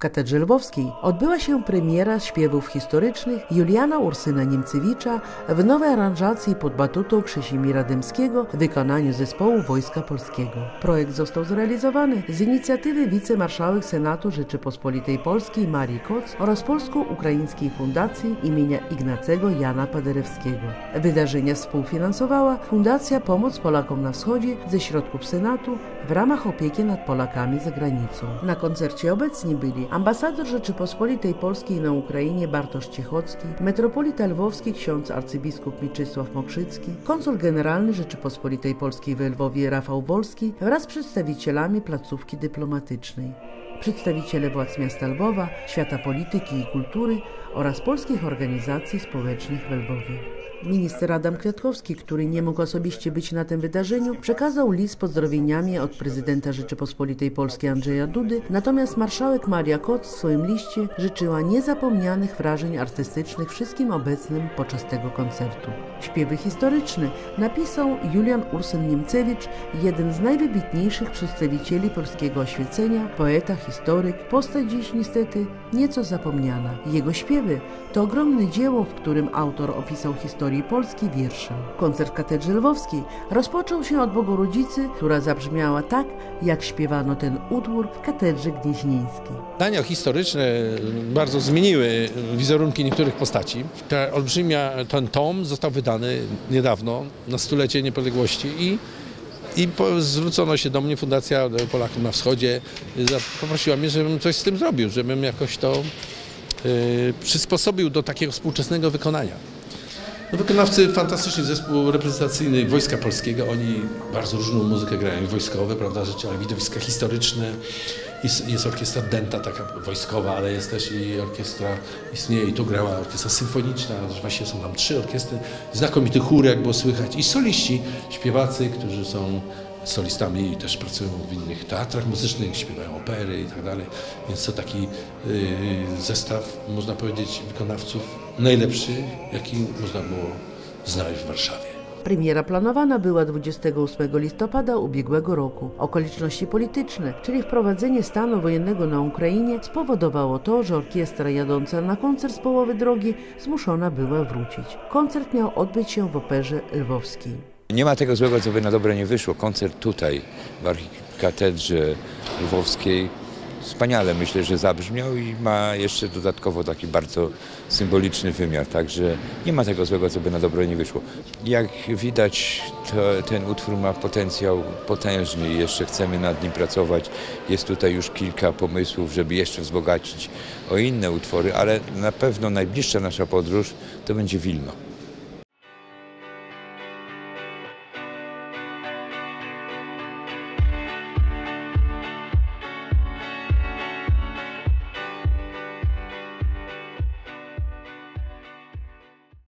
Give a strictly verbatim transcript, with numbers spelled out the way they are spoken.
Katedrze Lwowskiej odbyła się premiera śpiewów historycznych Juliana Ursyna Niemcewicza w nowej aranżacji pod batutą Krzesimira Dębskiego w wykonaniu zespołu Wojska Polskiego. Projekt został zrealizowany z inicjatywy wicemarszałek Senatu Rzeczypospolitej Polskiej Marii Koc oraz Polsko-Ukraińskiej Fundacji imienia Ignacego Jana Paderewskiego. Wydarzenie współfinansowała Fundacja Pomoc Polakom na Wschodzie ze środków Senatu w ramach opieki nad Polakami za granicą. Na koncercie obecni byli ambasador Rzeczypospolitej Polskiej na Ukrainie Bartosz Ciechocki, metropolita lwowski ksiądz arcybiskup Mieczysław Mokrzycki, konsul generalny Rzeczypospolitej Polskiej we Lwowie Rafał Wolski wraz z przedstawicielami placówki dyplomatycznej, przedstawiciele władz miasta Lwowa, świata polityki i kultury oraz polskich organizacji społecznych we Lwowie. Minister Adam Kwiatkowski, który nie mógł osobiście być na tym wydarzeniu, przekazał list z pozdrowieniami od prezydenta Rzeczypospolitej Polskiej Andrzeja Dudy, natomiast marszałek Maria Koc w swoim liście życzyła niezapomnianych wrażeń artystycznych wszystkim obecnym podczas tego koncertu. Śpiewy historyczne napisał Julian Ursyn Niemcewicz, jeden z najwybitniejszych przedstawicieli polskiego oświecenia, poeta, historyk, postać dziś niestety nieco zapomniana. Jego śpiewy to ogromne dzieło, w którym autor opisał historię Polski wierszem. Koncert w Katedrze Lwowskiej rozpoczął się od Bogorodzicy, która zabrzmiała tak, jak śpiewano ten utwór w Katedrze Gnieźnieńskiej. Dania historyczne bardzo zmieniły wizerunki niektórych postaci. Ta olbrzymia, ten tom został wydany niedawno na stulecie niepodległości i I po, zwrócono się do mnie, Fundacja Polaków na Wschodzie, poprosiła mnie, żebym coś z tym zrobił, żebym jakoś to yy, przysposobił do takiego współczesnego wykonania. No, wykonawcy, fantastyczny zespół reprezentacyjny Wojska Polskiego, oni bardzo różną muzykę grają, wojskowe, prawda, rzeczy, ale widowiska historyczne. Jest, jest orkiestra Dęta, taka wojskowa, ale jest też i orkiestra, istnieje i tu grała orkiestra symfoniczna, właśnie są tam trzy orkiestry, znakomity chór, jak było słychać, i soliści, śpiewacy, którzy są solistami i też pracują w innych teatrach muzycznych, śpiewają opery i tak dalej, więc to taki yy, zestaw, można powiedzieć, wykonawców najlepszy, jaki można było znaleźć w Warszawie. Premiera planowana była dwudziestego ósmego listopada ubiegłego roku. Okoliczności polityczne, czyli wprowadzenie stanu wojennego na Ukrainie, spowodowało to, że orkiestra jadąca na koncert z połowy drogi zmuszona była wrócić. Koncert miał odbyć się w Operze Lwowskiej. Nie ma tego złego, co by na dobre nie wyszło. Koncert tutaj, w Archikatedrze Lwowskiej, wspaniale myślę, że zabrzmiał i ma jeszcze dodatkowo taki bardzo symboliczny wymiar, także nie ma tego złego, co by na dobre nie wyszło. Jak widać, to ten utwór ma potencjał potężny i jeszcze chcemy nad nim pracować. Jest tutaj już kilka pomysłów, żeby jeszcze wzbogacić o inne utwory, ale na pewno najbliższa nasza podróż to będzie Wilno.